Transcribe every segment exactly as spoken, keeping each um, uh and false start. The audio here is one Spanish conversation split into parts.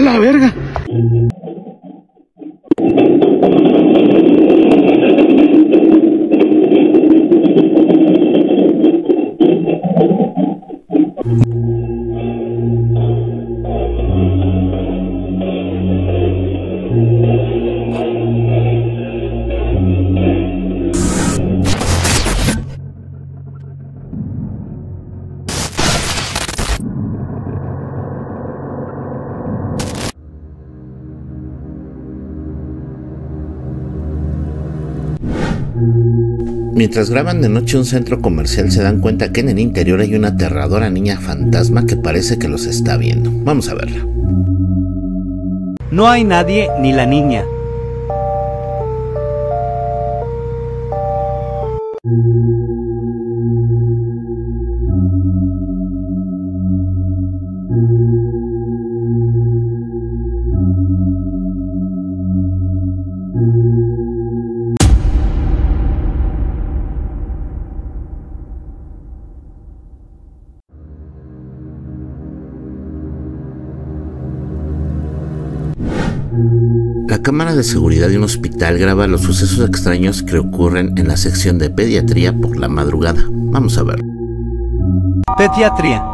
la verga! Mientras graban de noche un centro comercial, se dan cuenta que en el interior hay una aterradora niña fantasma que parece que los está viendo. Vamos a verla. No hay nadie ni la niña. La cámara de seguridad de un hospital graba los sucesos extraños que ocurren en la sección de pediatría por la madrugada. Vamos a ver. Pediatría.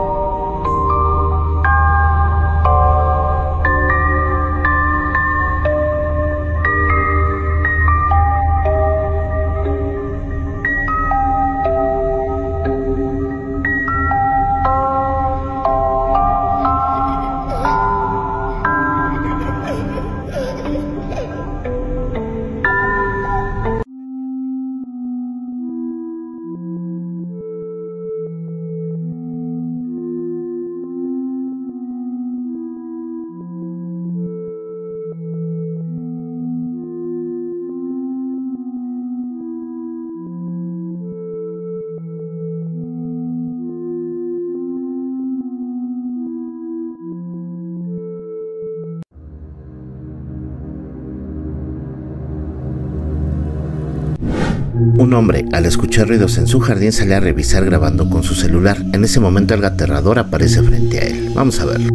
Un hombre, al escuchar ruidos en su jardín, sale a revisar grabando con su celular. En ese momento algo aterrador aparece frente a él. Vamos a verlo.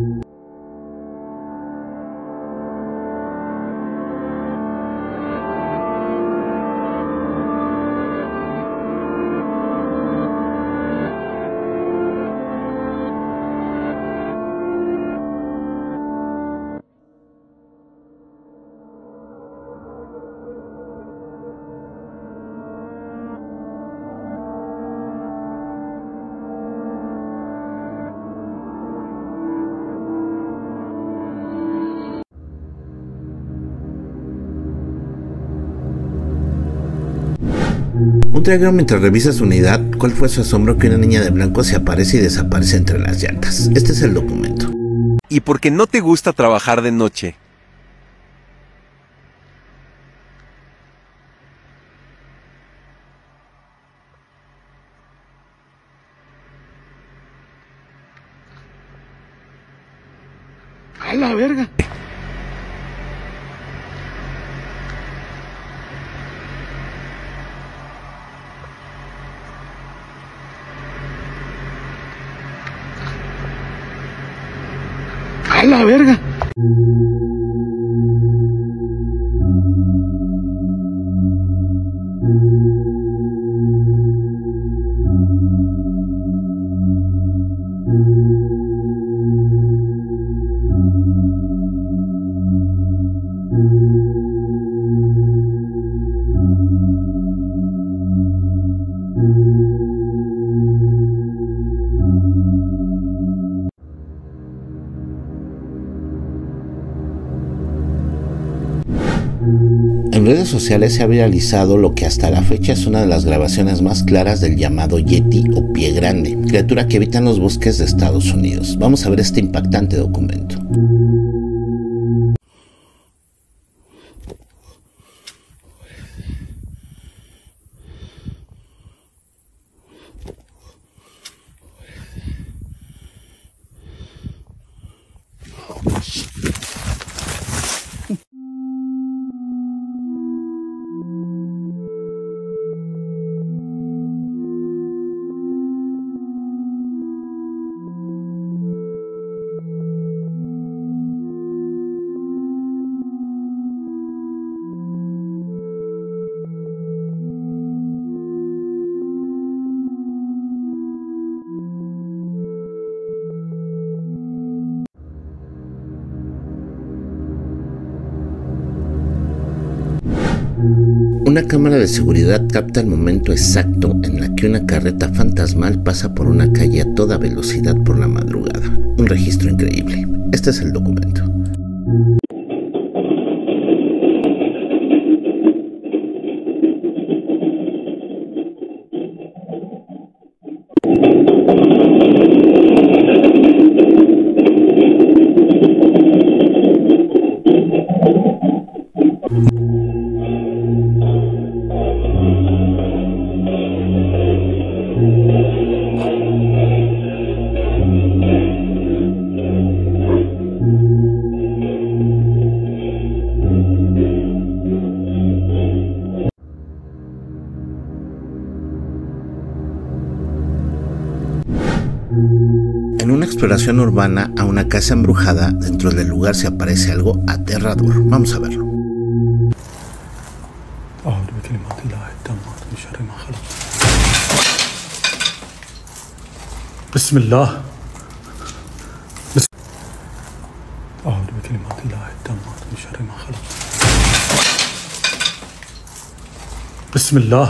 Un trailero mientras revisa su unidad, ¿cuál fue su asombro que una niña de blanco se aparece y desaparece entre las llantas? Este es el documento. ¿Y por qué no te gusta trabajar de noche? ¡A la verga! ¡A la verga! En redes sociales se ha viralizado lo que hasta la fecha es una de las grabaciones más claras del llamado Yeti o Pie Grande, criatura que habita en los bosques de Estados Unidos. Vamos a ver este impactante documento. Una cámara de seguridad capta el momento exacto en la que una carreta fantasmal pasa por una calle a toda velocidad por la madrugada. Un registro increíble. Este es el documento. En una exploración urbana a una casa embrujada, dentro del lugar se aparece algo aterrador. Vamos a verlo. Bismillah. أعوذ بكلمات الله التامات من شر ما خلق. بسم الله.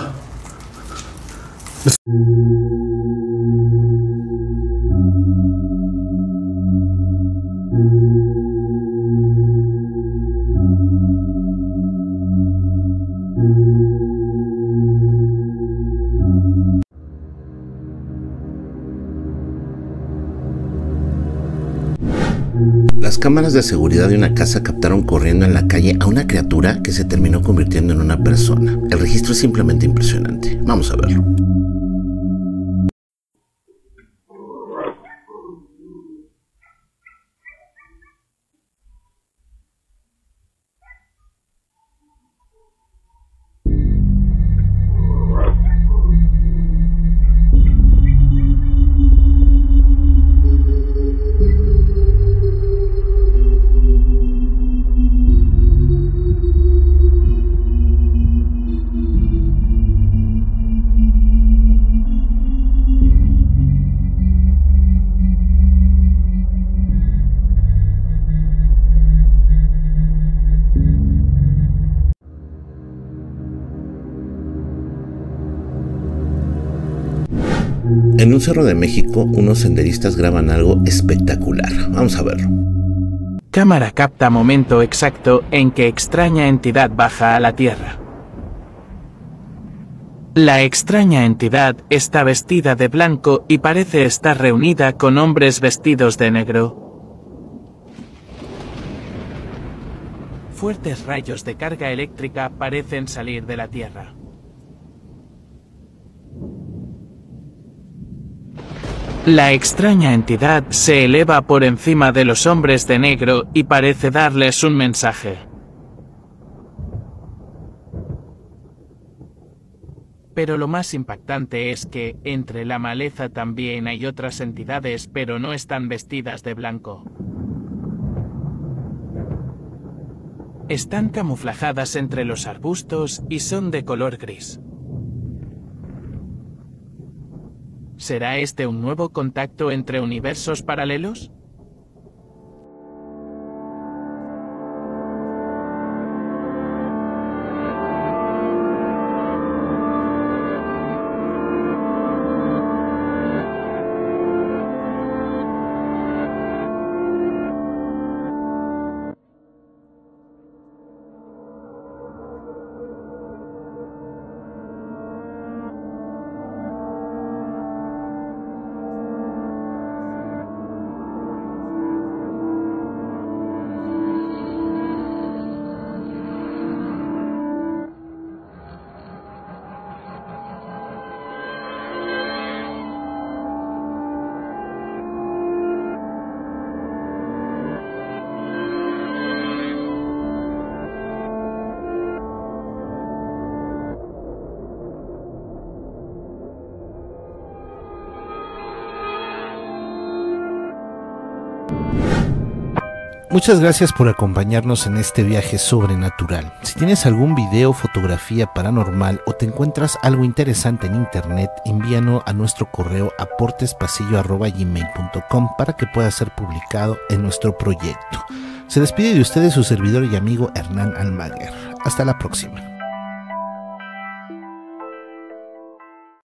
Las cámaras de seguridad de una casa captaron corriendo en la calle a una criatura que se terminó convirtiendo en una persona. El registro es simplemente impresionante. Vamos a verlo. En un cerro de México, unos senderistas graban algo espectacular. Vamos a verlo. Cámara capta momento exacto en que extraña entidad baja a la Tierra. La extraña entidad está vestida de blanco y parece estar reunida con hombres vestidos de negro. Fuertes rayos de carga eléctrica parecen salir de la Tierra. La extraña entidad se eleva por encima de los hombres de negro y parece darles un mensaje. Pero lo más impactante es que, entre la maleza también hay otras entidades, pero no están vestidas de blanco. Están camuflajadas entre los arbustos y son de color gris. ¿Será este un nuevo contacto entre universos paralelos? Muchas gracias por acompañarnos en este viaje sobrenatural. Si tienes algún video, fotografía paranormal o te encuentras algo interesante en internet, envíanos a nuestro correo aportespasillo arroba gmail punto com para que pueda ser publicado en nuestro proyecto. Se despide de ustedes su servidor y amigo Hernán Almaguer. Hasta la próxima.